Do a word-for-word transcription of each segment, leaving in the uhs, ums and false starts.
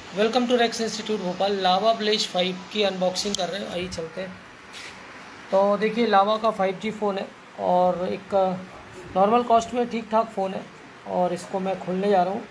Welcome to Rex institute Bhopal. Lava Blaze five की unboxing कर रहे हैं, आइए चलते हैं। तो देखिए, लावा का फाइव जी फ़ोन है और एक नॉर्मल कॉस्ट में ठीक ठाक फ़ोन है और इसको मैं खोलने जा रहा हूँ।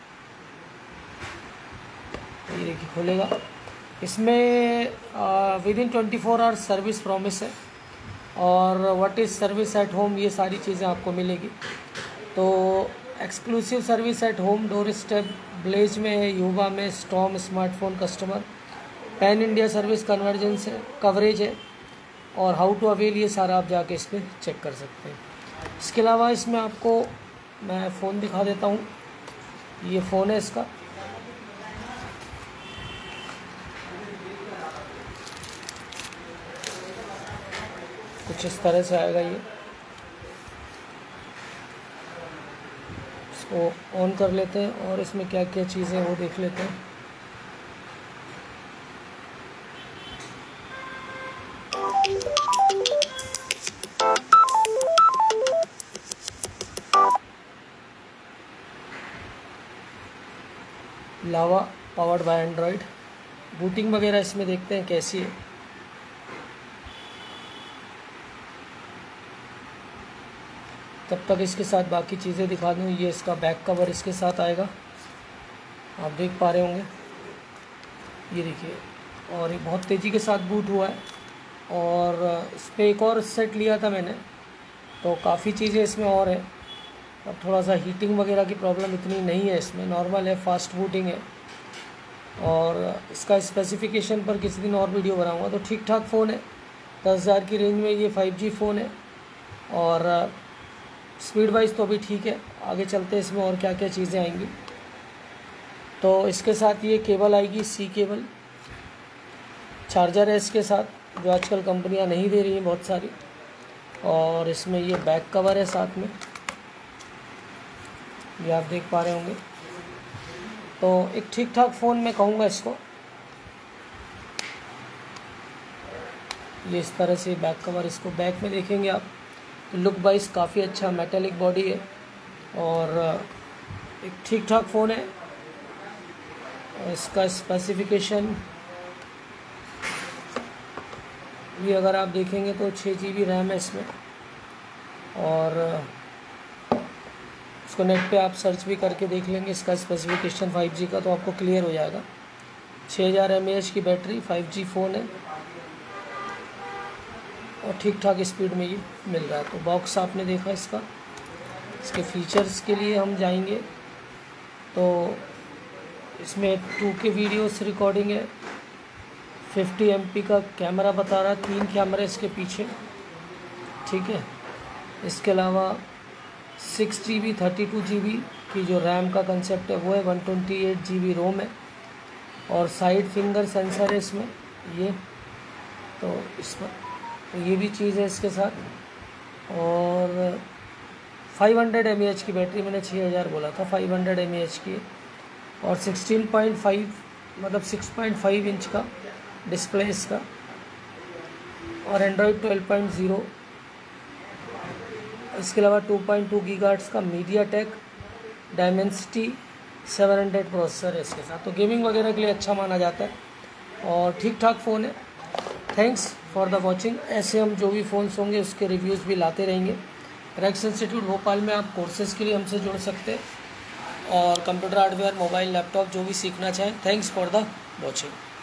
ये देखिए खुलेगा। इसमें with in twenty four hours service promise है और what is service at home, ये सारी चीज़ें आपको मिलेगी। तो exclusive service at home, door step, Blaze में है, युवा में, Storm smartphone customer, pan India service convergence है, कवरेज है और हाउ टू अवेल, ये सारा आप जाके इस पर चेक कर सकते हैं। इसके अलावा इसमें आपको मैं फ़ोन दिखा देता हूँ। ये फ़ोन है इसका, कुछ इस तरह से आएगा। ये इसको ऑन कर लेते हैं और इसमें क्या क्या चीज़ें वो देख लेते हैं। Lava powered by Android. Booting वगैरह इसमें देखते हैं कैसी है। तब तक इसके साथ बाकी चीज़ें दिखा दूँ। ये इसका बैक कवर इसके साथ आएगा, आप देख पा रहे होंगे। ये देखिए, और ये बहुत तेज़ी के साथ बूट हुआ है। और इस पर एक और सेट लिया था मैंने, तो काफ़ी चीज़ें इसमें और है। अब थोड़ा सा हीटिंग वगैरह की प्रॉब्लम इतनी नहीं है इसमें, नॉर्मल है, फास्ट बूटिंग है। और इसका स्पेसिफिकेशन पर किसी दिन और वीडियो बनाऊँगा। तो ठीक ठाक फ़ोन है, दस हज़ार की रेंज में ये फाइव जी फ़ोन है और स्पीड वाइज तो अभी ठीक है। आगे चलते हैं इसमें और क्या क्या चीज़ें आएंगी। तो इसके साथ ये केबल आएगी, सी केबल, चार्जर है इसके साथ, जो आजकल कंपनियां नहीं दे रही हैं बहुत सारी। और इसमें ये बैक कवर है साथ में, ये आप देख पा रहे होंगे। तो एक ठीक ठाक फ़ोन मैं कहूँगा इसको। ये इस तरह से बैक कवर, इसको बैक में देखेंगे आप तो लुक वाइज काफ़ी अच्छा, मेटेलिक बॉडी है और एक ठीक ठाक फ़ोन है। इसका स्पेसिफिकेशन भी अगर आप देखेंगे तो छः जी बी रैम है इसमें। और इसको नेट पे आप सर्च भी करके देख लेंगे इसका स्पेसिफिकेशन फाइव जी का, तो आपको क्लियर हो जाएगा। छः हज़ार एम ए एच की बैटरी, फाइव जी फ़ोन है और ठीक ठाक स्पीड में ये मिल रहा है। तो बॉक्स आपने देखा इसका। इसके फीचर्स के लिए हम जाएंगे तो इसमें टू के वीडियोस रिकॉर्डिंग है, फिफ्टी एम पी का कैमरा बता रहा है, तीन कैमरे इसके पीछे, ठीक है। इसके अलावा six G B thirty two G B की जो रैम का कंसेप्ट है वो है, one twenty eight G B ROM है और साइड फिंगर सेंसर है इसमें ये। तो इसमें तो ये भी चीज़ है इसके साथ। और five hundred M A H की बैटरी, मैंने छः हज़ार बोला था, five hundred M A H की है और सिक्सटीन पॉइंट फाइव मतलब सिक्स पॉइंट फाइव इंच का डिस्प्ले इसका और एंड्रॉयड ट्वेल्व पॉइंट ज़ीरो। इसके अलावा टू पॉइंट टू गीगाहर्ट्ज़ का MediaTek Dimensity seven hundred processor है इसके साथ। तो गेमिंग वगैरह के लिए अच्छा माना जाता है और ठीक ठाक फ़ोन है। Thanks for the watching. ऐसे हम जो भी फ़ोन्स होंगे उसके रिव्यूज़ भी लाते रहेंगे। रेक्स इंस्टीट्यूट भोपाल में आप कोर्सेज़ के लिए हमसे जुड़ सकते हैं और कंप्यूटर हार्डवेयर, मोबाइल, लैपटॉप जो भी सीखना चाहें। Thanks for the watching.